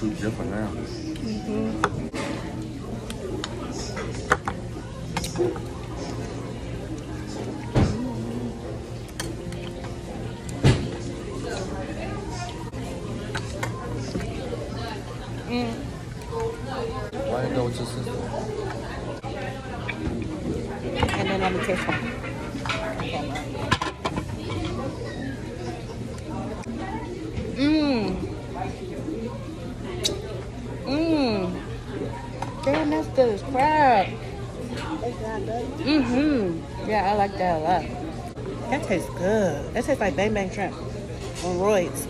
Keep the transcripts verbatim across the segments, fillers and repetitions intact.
too different now. Mm-hmm. Mm. Why didn't you go with your sister? And then let me taste one. Mmm. Mmm. Damn, that's good as crap. It's not good. Mm-hmm. Yeah, I like that a lot. That tastes good. That tastes like Bang Bang Shrimp on roids.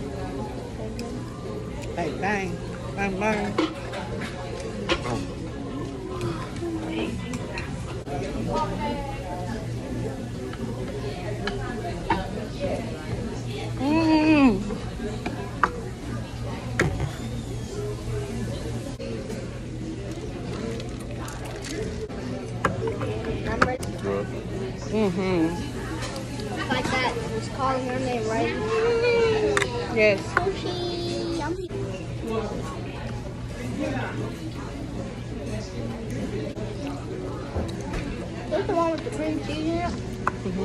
Like bang, bang, bang. Oh. Mmm. Good. Mm-hmm. Like that. It's calling her name, right? Yes. Sushi. Yummy. This the one with the cream cheese in it? Mm-hmm.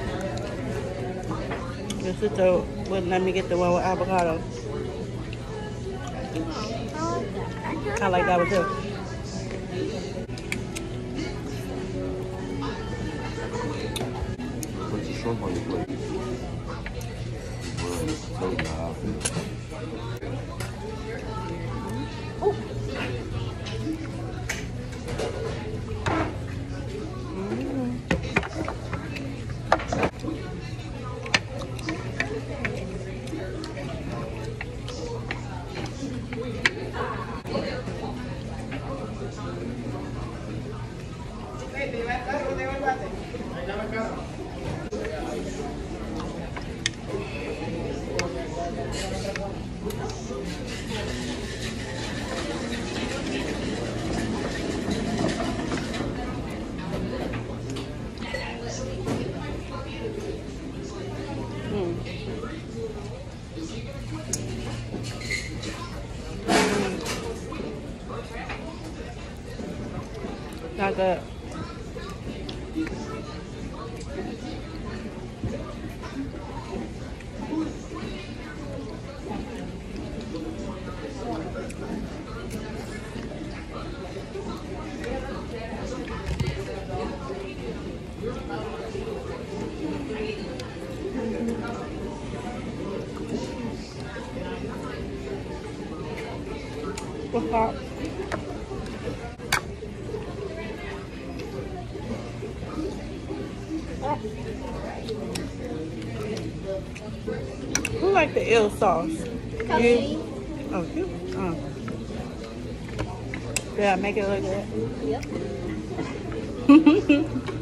Your sister wouldn't let me get the one with avocado. I like that one too. Put your shrimp on your plate. Well, so now I feel. Mm. Not good. What's that? Who like the eel sauce? Coffee. Oh, you? Oh. Yeah, make it look good. Yep.